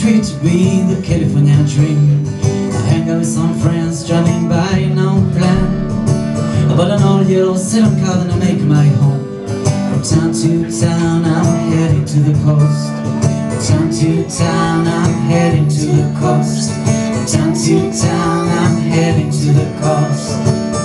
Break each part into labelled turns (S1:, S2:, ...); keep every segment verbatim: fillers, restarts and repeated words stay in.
S1: street to be the California dream. I hang out with some friends, driving by, no plan. I bought an old yellow sedan car and I make my home. From town to town, I'm heading to the coast. From town to town, I'm heading to the coast. From town to town, I'm heading to the coast.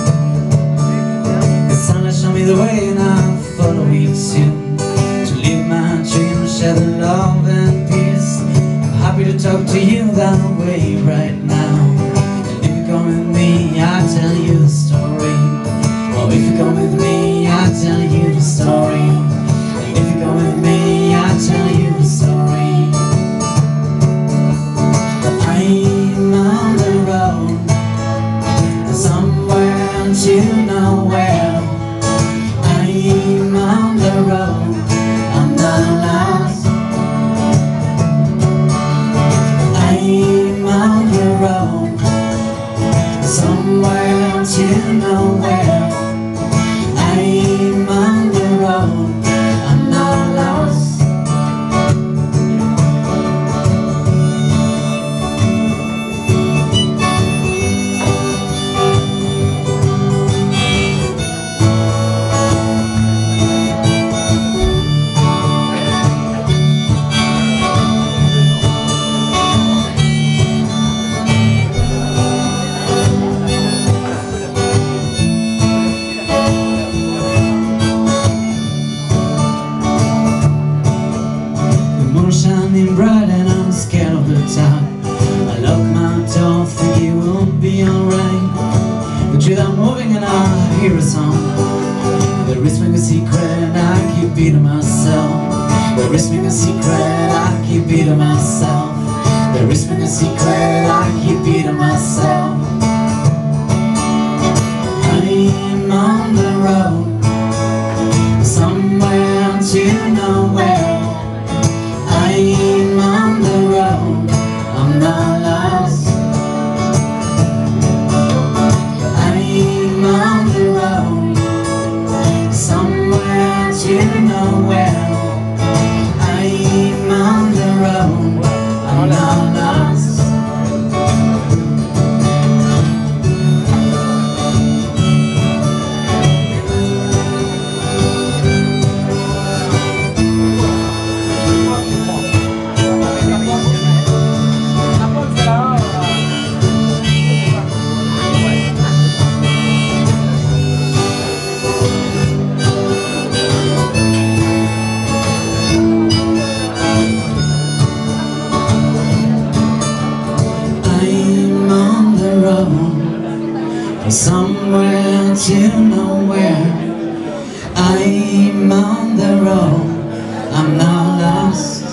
S1: The sunlight showed me the way and I'll follow it too. To live my dream, share the love and peace. I'm happy to talk to you that way right now. And if you come with me, I'll tell you the story. Oh, if you come with me, I'll tell you the story. And if you come with me, I'll tell you the story. I'm on the road, somewhere to nowhere. I'm on the road, I'm not lost. I'm on the road, somewhere to nowhere. I'm on the road, I'm not lost. Shining bright and I'm scared of the dark. I lock my door, think it will be alright. But without moving and I hear a song. There is me a secret and I keep it to myself. There is me a secret, I keep it to myself. There is me a secret, I keep it to myself. I'm on the road, somewhere to nowhere. I'm on the road, I'm not lost. I'm on the road, somewhere to nowhere. I'm on the road, I'm not lost. Somewhere to nowhere. I'm on the road, I'm not lost.